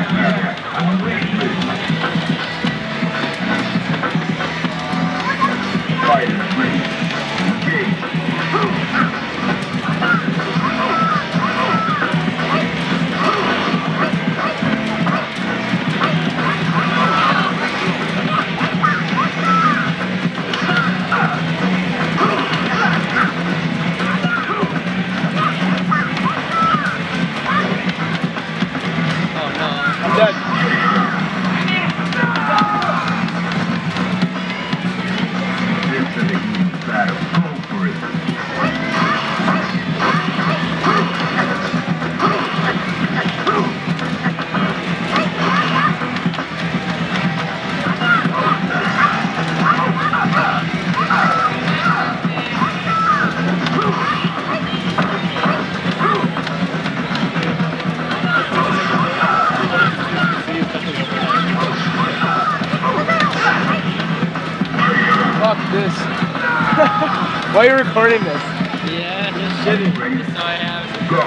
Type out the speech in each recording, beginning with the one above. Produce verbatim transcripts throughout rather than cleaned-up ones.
Fuck this. Why are you recording this? Yeah, just shitting. Just so I have it. Go.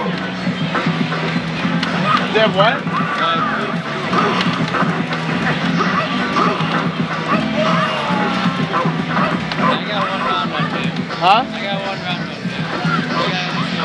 They have what? I got one round left, dude. Huh? I got one round left, dude. I got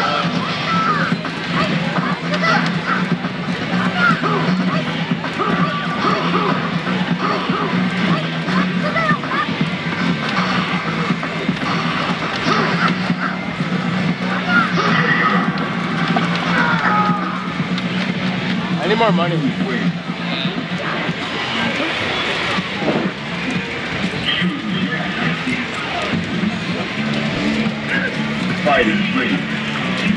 I need more money. Fighting, please.